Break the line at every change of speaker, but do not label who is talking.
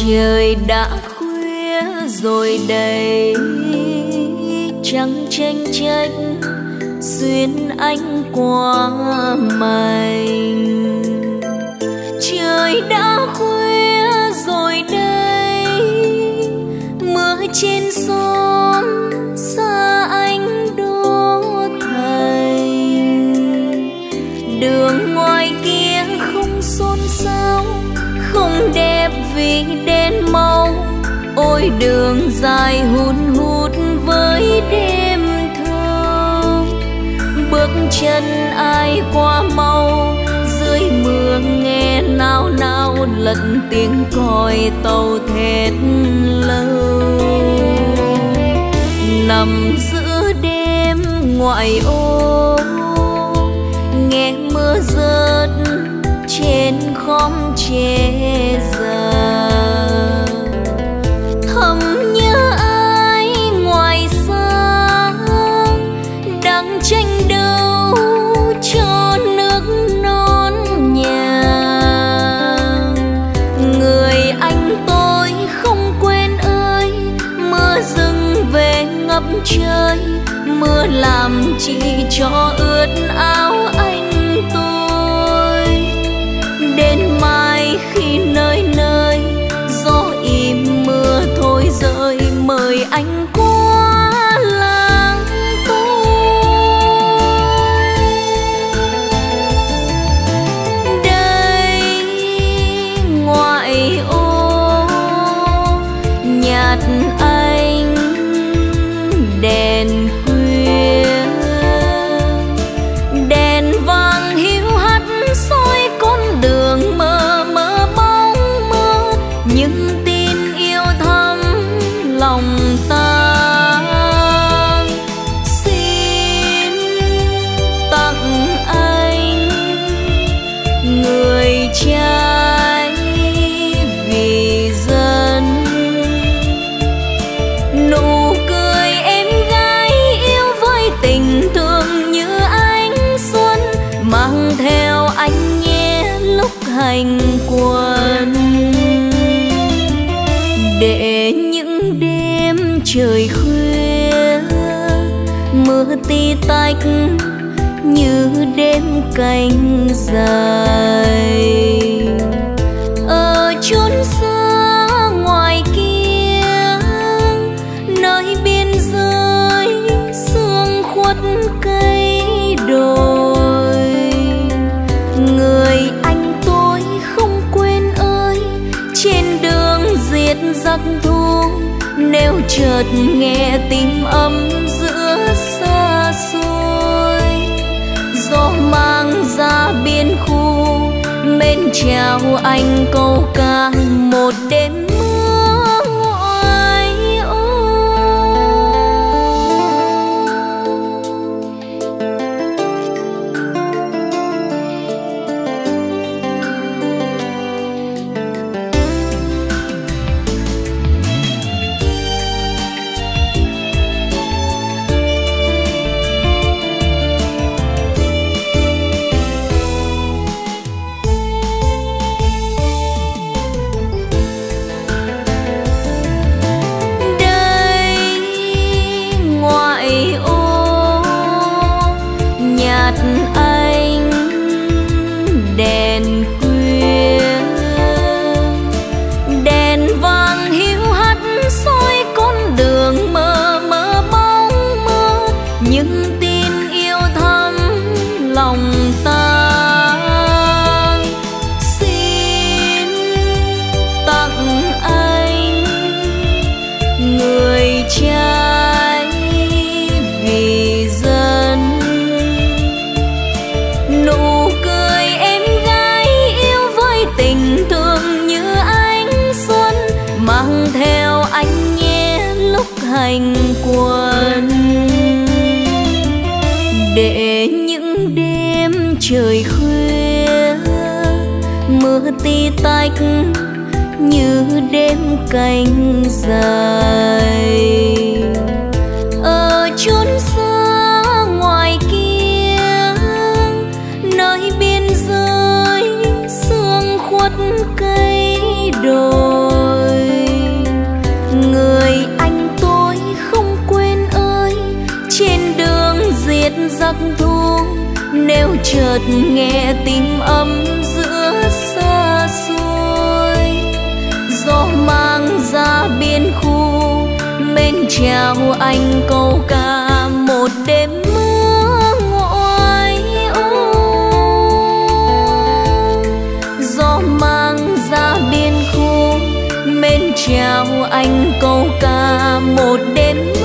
Trời đã khuya rồi đây, trăng chênh chênh xuyên ánh qua mành. Trời đã khuya rồi đây, mưa trên xóm xa anh đô thành. Đường ngoài kia không xôn xao, không đẹp vì đèn màu. Ôi đường dài hun hút với đêm thơ. Bước chân ai qua mau, dưới mưa nghe nao nao lẫn tiếng còi tàu thét lâu. Nằm giữa đêm ngoại ô, nghe mưa rớt trên khóm tre già. Thầm nhớ ai ngoài xa, đang tranh đấu cho nước non nhà. Người anh tôi không quên ơi, mưa dâng về ngập trời. Mưa làm chị cho ướt áo anh tôi. Đến mai khi nơi nơi gió im mưa thôi rơi, mời anh qua làng tôi. Đây ngoại ô nhạt anh đèn khuya, đèn vàng hiu hắt soi con đường mờ mờ bóng mơ. Những tin yêu thắm lòng ta, xin tặng anh người trai vì dân. Nụ cười em gái yêu với tình thương như ánh xuân, mang theo anh nhé lúc hành quân. Để những đêm trời khuya, mưa tí tách như đêm canh dài. Ở chốn xa ngoài kia, nơi biên giới sương khuất cây đồi. Người anh tôi không quên ơi, trên đường diệt giặc thù. Nếu chợt nghe tim ấm giữa xa xôi, gió mang ra biên khu mến chào anh câu ca một đêm mưa ngoại ô. Anh đèn khuya, đèn vàng hiu hắt soi con đường mờ mờ bóng mơ. Những tin yêu thắm lòng ta, xin tặng anh người trai vì dân. Nụ cười em gái yêu với tình thương như ánh xuân, mang theo anh nhé lúc hành quân. Để những đêm trời khuya, mưa tí tách như đêm canh dài. Ở chốn xa ngoài kia, nơi biên giới sương khuất cây đồi. sắc thu, nếu chợt nghe tim ấm giữa xa xôi. Gió mang ra biên khu, mến chào anh câu ca một đêm mưa ngoại ô. Gió mang ra biên khu, mến chào anh câu ca một đêm